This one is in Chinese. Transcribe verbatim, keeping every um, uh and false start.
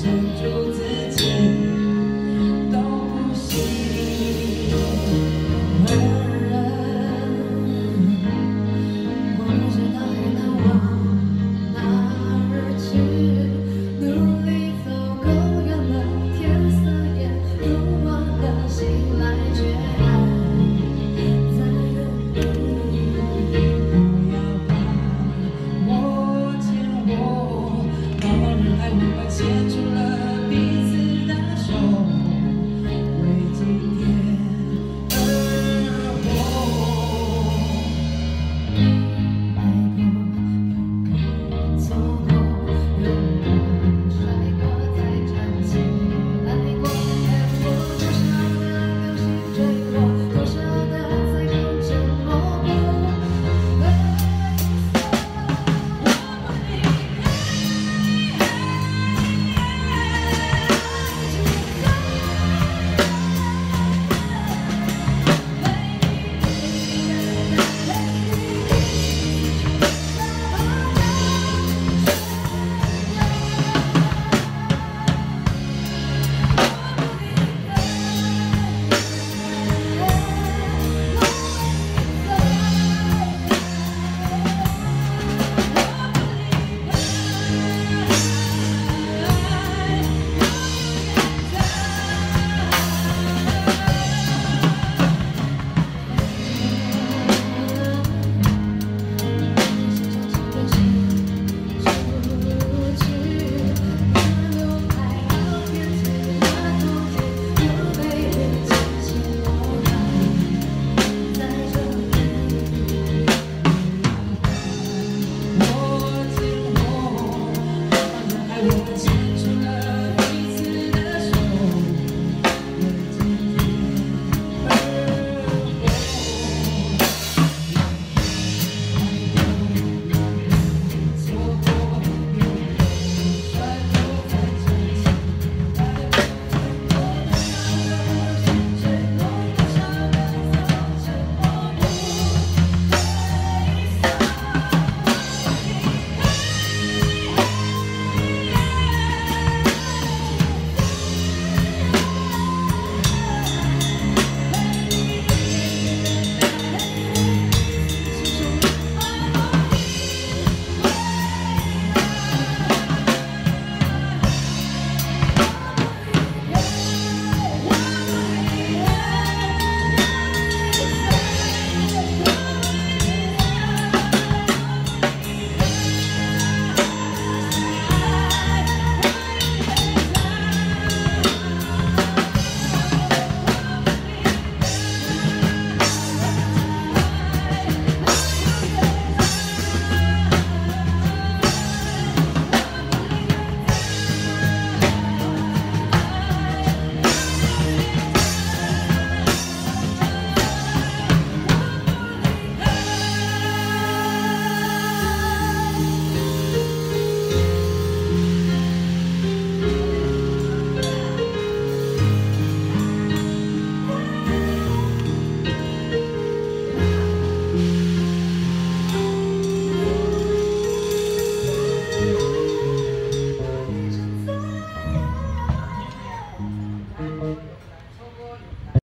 住自己都不行。而我不知道还能往哪儿去，努力走够远了，天色也入晚了，醒来却还在原地。不要怕，我牵我，茫茫人海无关牵住了彼此的手，为今天而活。爱过，错过，勇敢摔过，再站起来过，看过多少的流星坠落，多少的彩虹沉默过。我